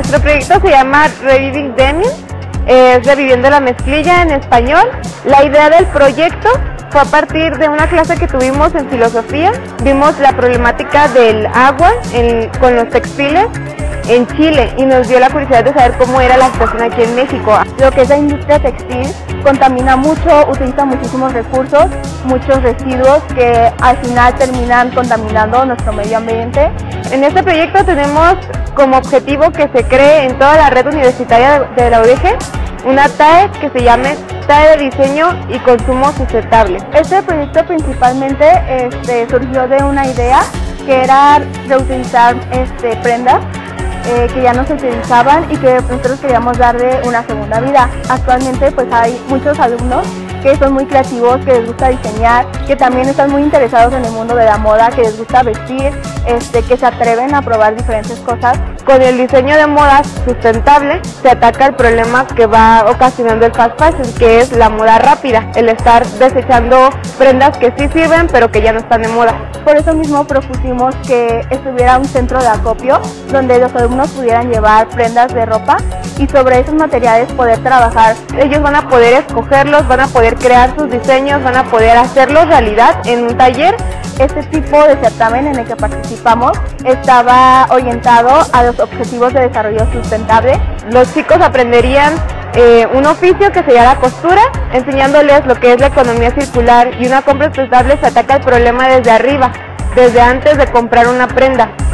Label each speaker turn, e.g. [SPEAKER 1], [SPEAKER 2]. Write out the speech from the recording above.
[SPEAKER 1] Nuestro proyecto se llama Reviving Denim, es Reviviendo la Mezclilla en español. La idea del proyecto fue a partir de una clase que tuvimos en filosofía. Vimos la problemática del agua con los textiles en Chile y nos dio la curiosidad de saber cómo era la situación aquí en México.
[SPEAKER 2] Lo que es la industria textil contamina mucho, utiliza muchísimos recursos, muchos residuos que al final terminan contaminando nuestro medio ambiente.
[SPEAKER 1] En este proyecto tenemos como objetivo que se cree en toda la red universitaria de la UDG una TAE que se llame TAE de Diseño y Consumo Sustentable.
[SPEAKER 2] Este proyecto principalmente surgió de una idea que era reutilizar prendas que ya no se utilizaban y que nosotros queríamos darle una segunda vida. Actualmente pues hay muchos alumnos que son muy creativos, que les gusta diseñar, que también están muy interesados en el mundo de la moda, que les gusta vestir, que se atreven a probar diferentes cosas.
[SPEAKER 1] Con el diseño de moda sustentable se ataca el problema que va ocasionando el fast fashion, que es la moda rápida, el estar desechando prendas que sí sirven pero que ya no están de moda.
[SPEAKER 2] Por eso mismo propusimos que estuviera un centro de acopio donde los alumnos pudieran llevar prendas de ropa y sobre esos materiales poder trabajar.
[SPEAKER 1] Ellos van a poder escogerlos, van a poder crear sus diseños, van a poder hacerlos realidad en un taller.
[SPEAKER 2] Este tipo de certamen en el que participamos estaba orientado a los objetivos de desarrollo sustentable.
[SPEAKER 1] Los chicos aprenderían un oficio que sería la costura, enseñándoles lo que es la economía circular, y una compra sustentable se ataca el problema desde arriba, desde antes de comprar una prenda.